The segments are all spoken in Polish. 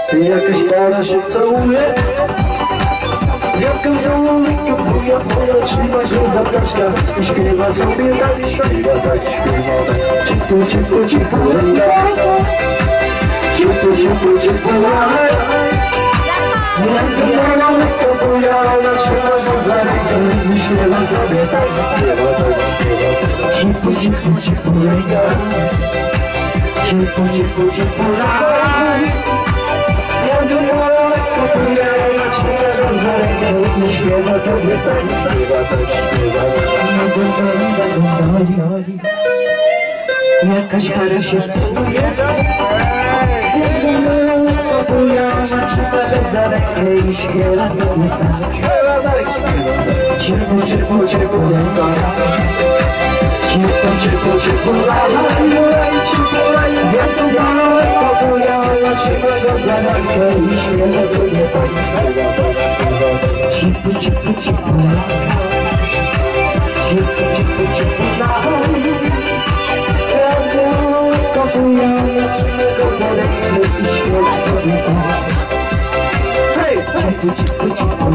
Jakaś para się całuje, jaka wiolonka buja, trzyma się za blaszka i śpiewa sobie tak, śpiewa tak, śpiewa tak. Ciepło, ciepło, ciepło, ciepło, ciepło, ciepło, jaka wiolonka buja, ona trzyma go za rękę i śpiewa sobie tak, śpiewa tak, śpiewa tak. Ciepło, ciepło, ciepło, ciepło, ciepło, ciepło, nie śpiewa sobie tak, śpiewa tak, śpiewa tak. Jakaś para się całuje, ona trzyma za rękę i śpiewa sobie tak, śpiewa tak, śpiewa tak. Ciepło, ciepło, ciepło, ciepło, ciepło, ciepło, wiatr daleko buja, ona trzyma go za rękę i śpiewa sobie tak, śpiewa tak. Ciepło, ciepło, ciepło, ciepło, ciepło, ciepło, daleko buja, ona trzyma go za rękę i śpiewa sobie tak. Hej! Ciepło, ciepło, ciepło,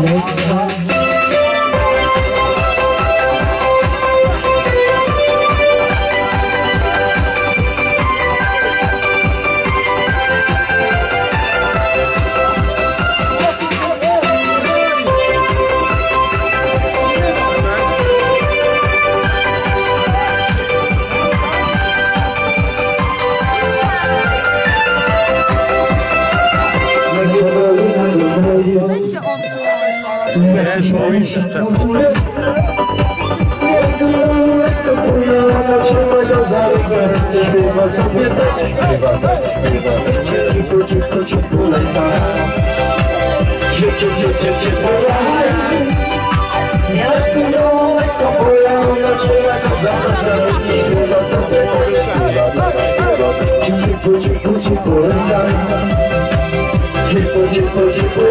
śpiewa sobie tak, śpiewa tak, śpiewa tak. Ciepło, ciepło, ciepło, ciepło, jak lekko buja, ona trzyma go za rękę i śpiewa sobie tak, śpiewa tak. Ciepło, ciepło, ciepło, ciepło, ciepło, ciepło,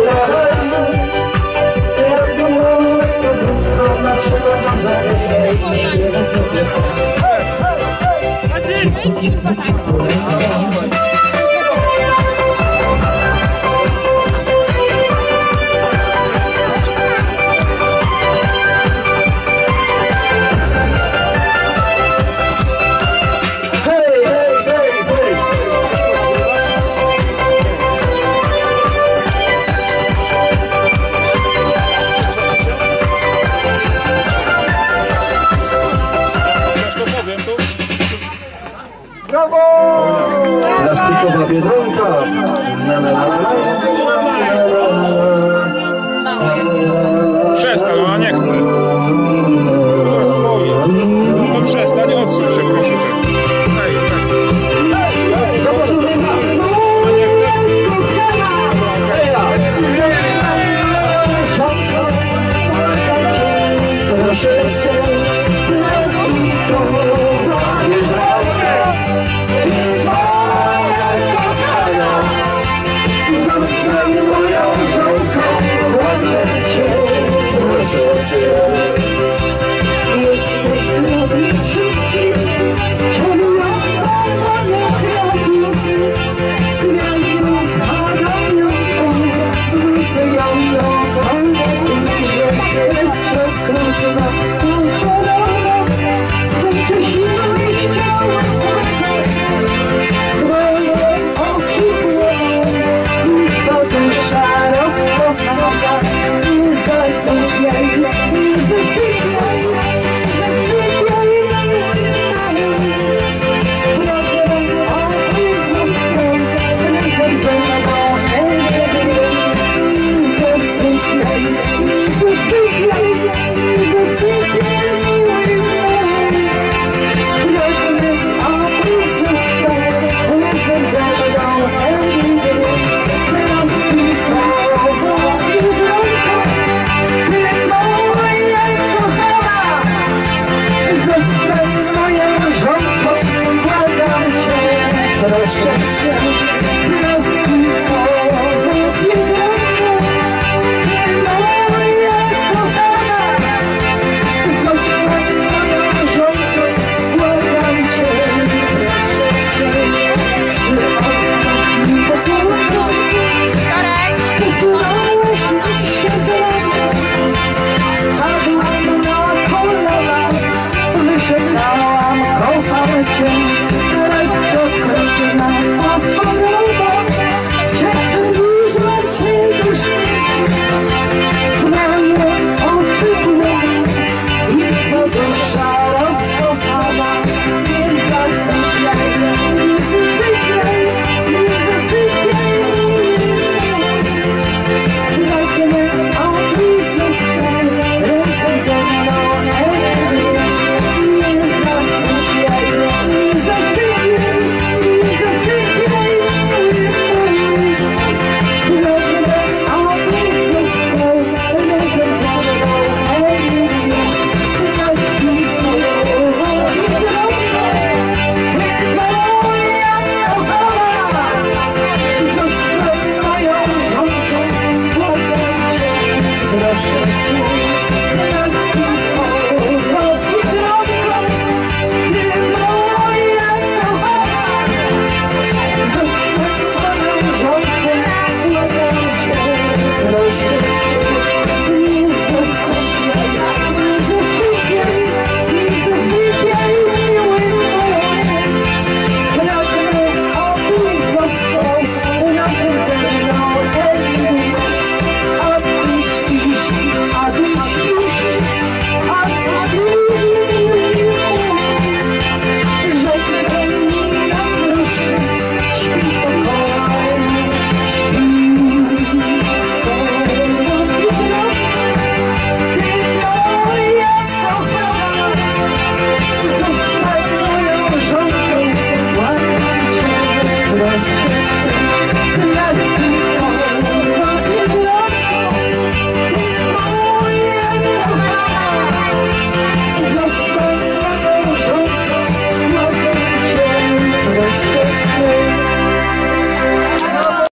ona trzyma go za rękę i śpiewa sobie tak. Brawo! Plastikowa biedronka.